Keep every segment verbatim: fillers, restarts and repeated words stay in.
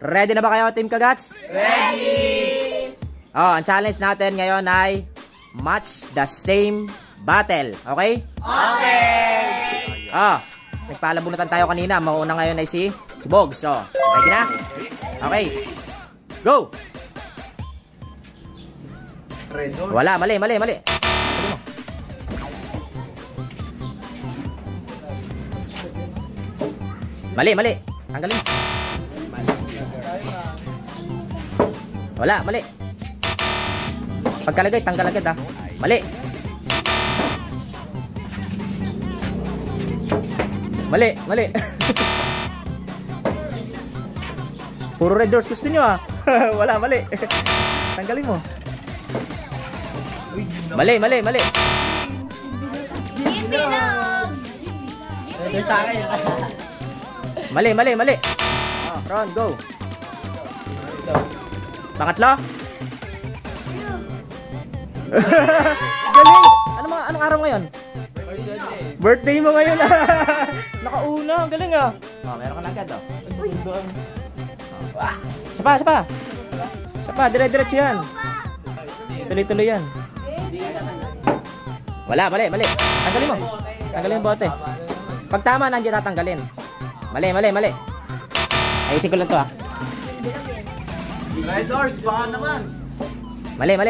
Ready na ba kayo, Team Kagats? Ready! Oh, ang challenge natin ngayon ay match the same battle. Okay? Okay! Oh, nagpalabunutan tayo kanina. Mauna ngayon ay si, si Bogs. So, ready na? Okay. Go! Wala, mali, mali, mali. Mali, mali. Tanggalin mo. Wala, mali. Pagkalagay, tanggal agad ha. Mali. Mali, mali. Puro red doors gusto nyo ha. Wala, mali. Tanggalin mo. Mali, mali, mali. Bilog! Ito sa akin. Mali, mali, mali. Oh, Ron, go. Pangatlo. Galing. Ano mga anong araw ngayon? Birthday mo ngayon. Nakauna, galing ah. Oh, meron ka na agad oh. Uy. Sapa, sapa. Sapa, dire-diretso yan. Tuloy-tuloy yan. Wala, mali, mali. Tanggalin mo. Tanggalin yung bote. Pag tama, nandiyan tatanggalin. Mali, mali, mali. Ayusin ko lang to ah. Red doors, baka naman. Mali, mali.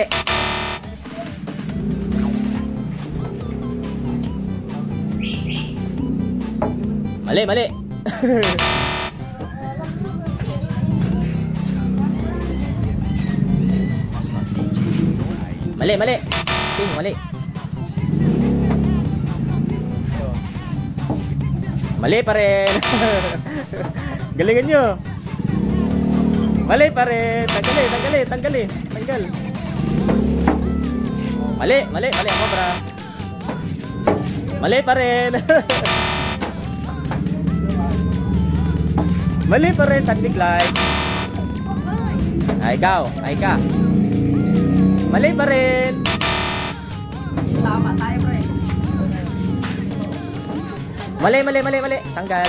Mali, mali. Mali, mali. Ting, mali. Mali pa rin. Galingan nyo. Mali pa rin. Tanggali, tanggali, tanggali. Tanggal. Mali, mali, mali ako, bra. Mali pa rin. Mali pa rin, Sandy Clyde. Ay, ikaw. Ay, ka. Mali pa rin. Tama tayo, pre. Mali, mali, mali, mali. Tanggal.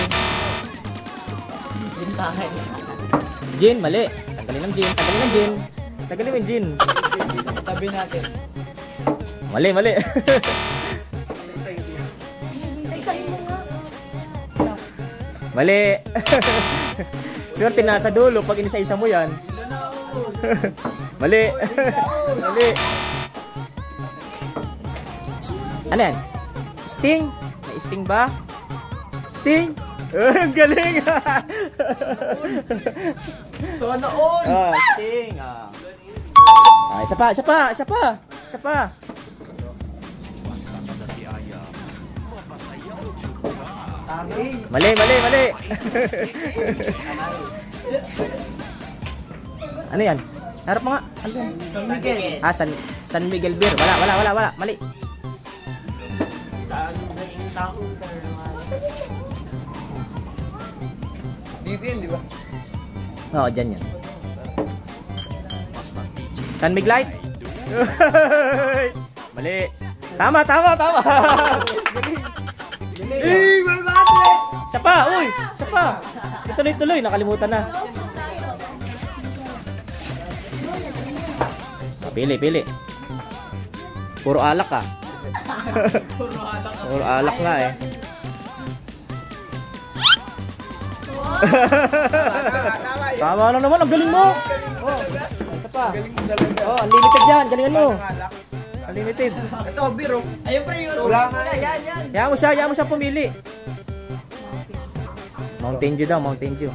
Din tayo. Jin, mali. Tanggalin ng Jin. Tanggalin ng Jin. Tanggalin ng Jin. Sabi natin. Mali, mali. Isa-isahin mo nga. Mali. Swerte na sa dulo pag inisa-isa mo yan. Mali. Mali. Ano yan? Sting? May sting ba? Sting? Ang galing! So, ano on? Oh, sting. Ah. Ah, isa pa, isa pa, isa pa. Isa pa. Mali, mali, mali. Ano yan? Harap mo nga. Ano yan? San Miguel. Ah, San, San Miguel Beer. Wala, wala, wala, wala. Mali. Dito yun, di ba? Oo, dyan yan. San Miguel? Mali. Tama, tama, tama. Eh, may battery! Isa pa, uy. Isa pa. Ituloy-tuloy. Nakalimutan na. Pili, pili. Puro alak ah. Puro alak nga eh. Tama na naman, ang galing mo. Oh, isa pa. Oh, unlimited yan, galingan mo. Unlimited. Ito, biro. Ayun, pre, yun. Wala nga eh. Yan, yan. Hayaan mo siya, hayaan mo siya pumili. Mountain Dew daw, Mountain Dew.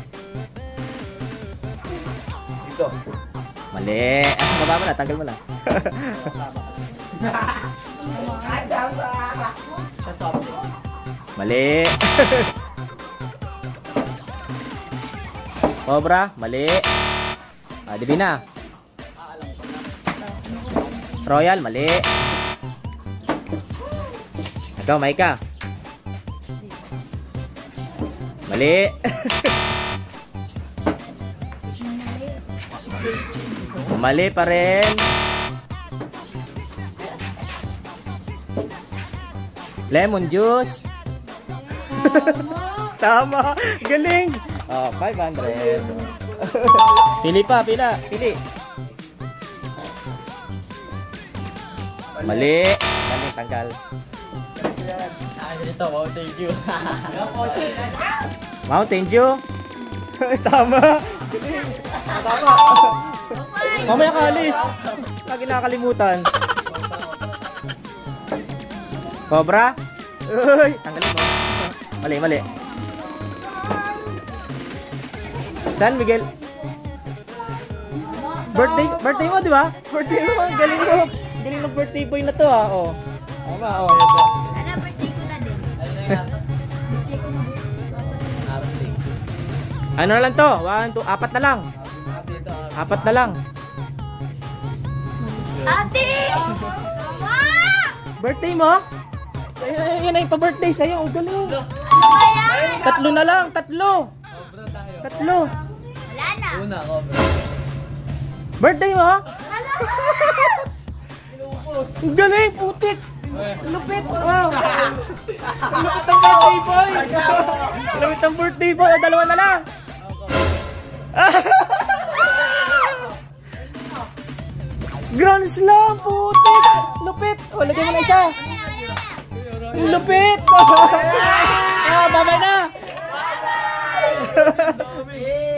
Dito. Mali. Ah, baba mo na, tanggal mo na. Mali. Cobra, mali. Ah, Divina. Royal, mali. Ikaw, Maika. Mali. Mali pa rin. Lemon juice. Tama. Galing. Oh, five hundred. Pili pa, pila. Pili. Mali. Mali, tanggal. Ah, dito, wow, thank you. Mountain Dew. Tama. Tama. Mamaya ka alis. Lagi nakakalimutan. Cobra. Uy, tanggalin mo. Mali, mali. San Miguel. Birthday, birthday mo, di ba? Birthday mo, ang galing mo. Galing ng birthday boy na to, ah. Oh. Tama, oh. Ano, birthday ko na din. Ano na lang to? One, two, apat na lang. Apat na lang. Ate! Mama! Birthday mo? Yan, yan na yung pa-birthday sa'yo. Ang galing. Ano ba yan? Tatlo na lang, tatlo. Tatlo. Wala na. Una, cobra. Birthday mo? Ang galing, putik. Lupit. Wow. Lupit ang birthday boy. Lupit ang birthday boy. Dalawa na lang. Grand Slam, putik. Lupit. O, lagyan mo na isa. Lupit. Ah, babay na.